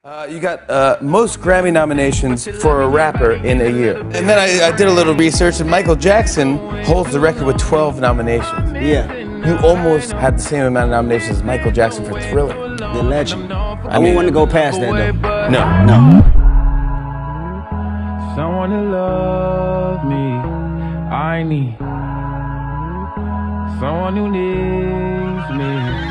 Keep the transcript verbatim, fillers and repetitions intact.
Uh, you got uh, most Grammy nominations for a rapper in a year. And then I, I did a little research, and Michael Jackson holds the record with twelve nominations. Yeah. You almost had the same amount of nominations as Michael Jackson for Thriller. The legend. I, I mean, wouldn't want to go past that, though. No. No. Someone to love me, I need someone who needs me.